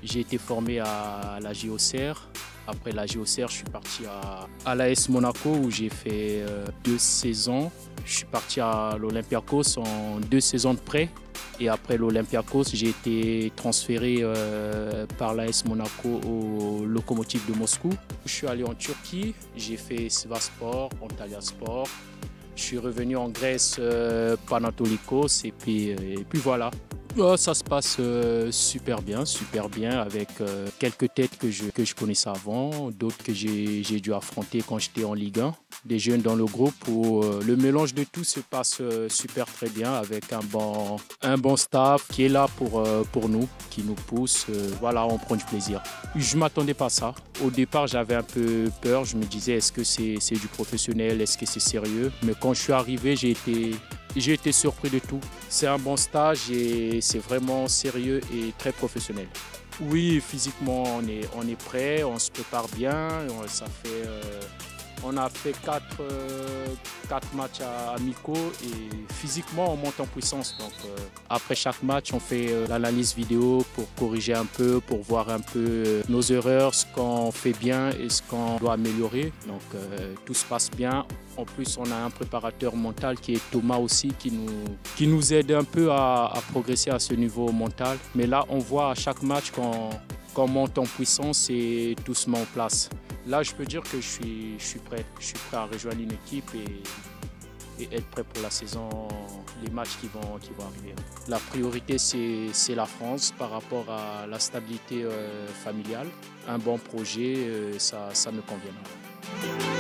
J'ai été formé à la JOCR. Après la JOCR, je suis parti à l'AS Monaco où j'ai fait 2 saisons. Je suis parti à l'Olympiakos en 2 saisons de prêt. Et après l'Olympiakos, j'ai été transféré par l'AS Monaco au Lokomotiv de Moscou. Je suis allé en Turquie, j'ai fait Sivasspor, Antalyaspor. Je suis revenu en Grèce, Panathinaikos et puis voilà. Ça se passe super bien avec quelques têtes que je connaissais avant, d'autres que j'ai dû affronter quand j'étais en Ligue 1. Des jeunes dans le groupe où le mélange de tout se passe super très bien avec un bon staff qui est là pour nous, qui nous pousse. Voilà, on prend du plaisir. Je ne m'attendais pas à ça. Au départ, j'avais un peu peur. Je me disais, est-ce que c'est du professionnel? Est-ce que c'est sérieux? Mais quand je suis arrivé, j'ai été surpris de tout. C'est un bon stage et c'est vraiment sérieux et très professionnel. Oui, physiquement, on est prêt, on se prépare bien. On a fait 4 matchs amicaux et physiquement, on monte en puissance. Donc, après chaque match, on fait l'analyse vidéo pour corriger un peu, pour voir un peu nos erreurs, ce qu'on fait bien et ce qu'on doit améliorer. Donc, tout se passe bien. En plus, on a un préparateur mental qui est Thomas aussi, qui nous aide un peu à progresser à ce niveau mental. Mais là, on voit à chaque match qu'on monte en puissance et tout se met en place. Là, je peux dire que je suis prêt. Je suis prêt à rejoindre une équipe et être prêt pour la saison, les matchs qui vont arriver. La priorité, c'est la France par rapport à la stabilité familiale. Un bon projet, ça me conviendra.